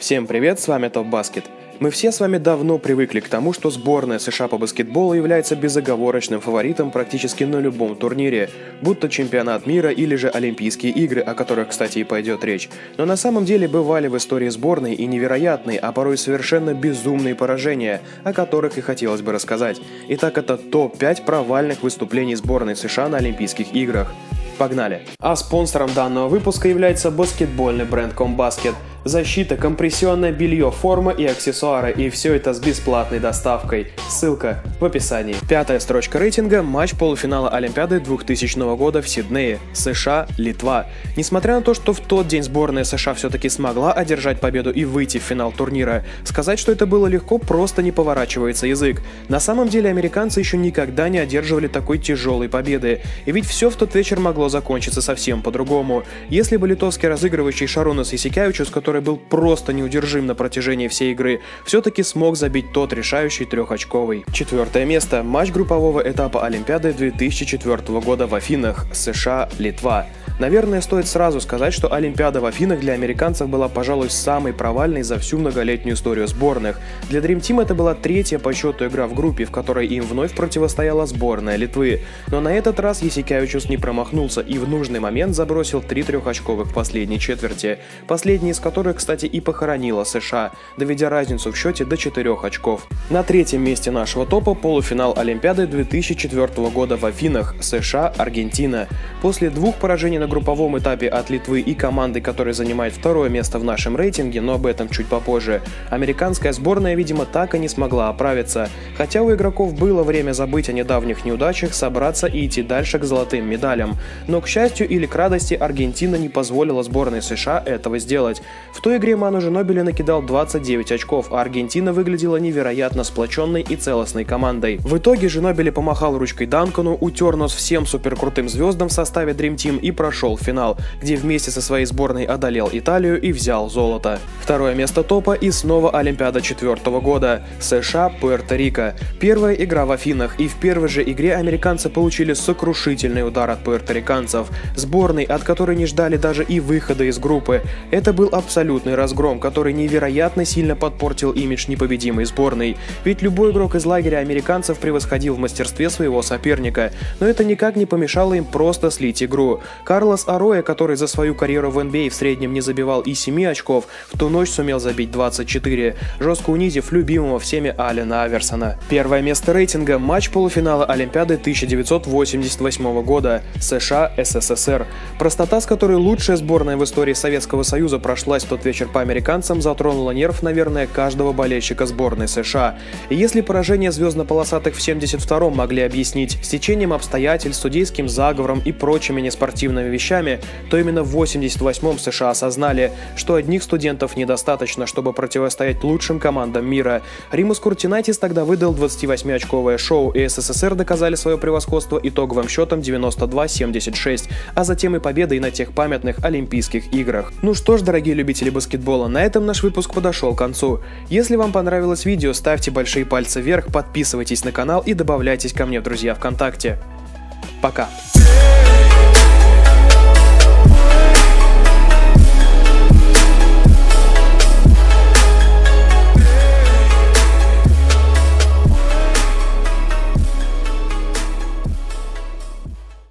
Всем привет, с вами Топ Баскет. Мы все с вами давно привыкли к тому, что сборная США по баскетболу является безоговорочным фаворитом практически на любом турнире, будь то чемпионат мира или же Олимпийские игры, о которых, кстати, и пойдет речь. Но на самом деле бывали в истории сборной и невероятные, а порой совершенно безумные поражения, о которых и хотелось бы рассказать. Итак, это топ-5 провальных выступлений сборной США на Олимпийских играх. Погнали! А спонсором данного выпуска является баскетбольный бренд Комбаскет. Защита, компрессионное белье, форма и аксессуары, и все это с бесплатной доставкой. Ссылка в описании. Пятая строчка рейтинга – матч полуфинала Олимпиады 2000 года в Сиднее. США, Литва. Несмотря на то, что в тот день сборная США все-таки смогла одержать победу и выйти в финал турнира, сказать, что это было легко, просто не поворачивается язык. На самом деле американцы еще никогда не одерживали такой тяжелой победы. И ведь все в тот вечер могло закончиться совсем по-другому. Если бы литовский разыгрывающий Шарунас Ясикевичус, который был просто неудержим на протяжении всей игры, все-таки смог забить тот решающий трехочковый. Четвертое место. Матч группового этапа Олимпиады 2004 года в Афинах. США, Литва. Наверное, стоит сразу сказать, что Олимпиада в Афинах для американцев была, пожалуй, самой провальной за всю многолетнюю историю сборных. Для Dream Team это была третья по счету игра в группе, в которой им вновь противостояла сборная Литвы. Но на этот раз Ясикевичус не промахнулся и в нужный момент забросил 3 трехочковых в последней четверти, последний из которых, кстати, и похоронила США, доведя разницу в счете до 4 очков. На третьем месте нашего топа полуфинал Олимпиады 2004 года в Афинах. США, Аргентина. После двух поражений на групповом этапе от Литвы и команды, которая занимает второе место в нашем рейтинге, но об этом чуть попозже, американская сборная, видимо, так и не смогла оправиться. Хотя у игроков было время забыть о недавних неудачах, собраться и идти дальше к золотым медалям. Но, к счастью или к радости, Аргентина не позволила сборной США этого сделать. В той игре Ману Джинобили накидал 29 очков, а Аргентина выглядела невероятно сплоченной и целостной командой. В итоге Джинобили помахал ручкой Данкану, утер нос всем суперкрутым звездам в составе Dream Team и прошел в финал, где вместе со своей сборной одолел Италию и взял золото. Второе место топа и снова Олимпиада 2004 года. США, Пуэрто-Рико. Первая игра в Афинах, и в первой же игре американцы получили сокрушительный удар от пуэрториканцев. Сборной, от которой не ждали даже и выхода из группы. Это был абсолютный разгром, который невероятно сильно подпортил имидж непобедимой сборной. Ведь любой игрок из лагеря американцев превосходил в мастерстве своего соперника, но это никак не помешало им просто слить игру. Карлос Ароя, который за свою карьеру в NBA в среднем не забивал и 7 очков, в ту ночь сумел забить 24, жестко унизив любимого всеми Аллена Аверсона. Первое место рейтинга – матч полуфинала Олимпиады 1988 года. США, СССР. Простота, с которой лучшая сборная в истории Советского Союза прошлась в тот вечер по американцам, затронула нерв, наверное, каждого болельщика сборной США. И если поражение звездно-полосатых в 72-м могли объяснить стечением обстоятельств, судейским заговором и прочими неспортивными вещами, то именно в 88-м США осознали, что одних студентов недостаточно, чтобы противостоять лучшим командам мира. Римус Куртинайтис тогда выдал 28-очковое шоу, и СССР доказали свое превосходство итоговым счетом 92-76, а затем и победой на тех памятных Олимпийских играх. Ну что ж, дорогие любители баскетбола, на этом наш выпуск подошел к концу. Если вам понравилось видео, ставьте большие пальцы вверх, подписывайтесь на канал и добавляйтесь ко мне в друзья ВКонтакте. Пока!